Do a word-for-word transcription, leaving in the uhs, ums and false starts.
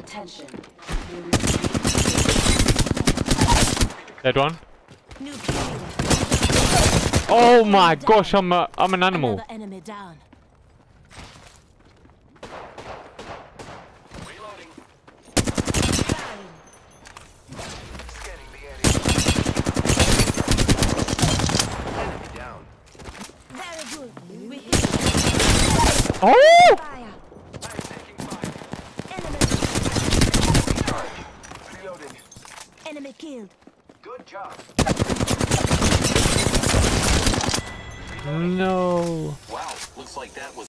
Attention. Dead one. Oh my gosh, I'm a, I'm an animal. Another enemy down. Reloading. Scanning the area. Enemy down. Very good. We hit Oh! fire. I'm taking fire. Enemy, Charge. Reloading. enemy killed. Good job. No. Wow, looks like that was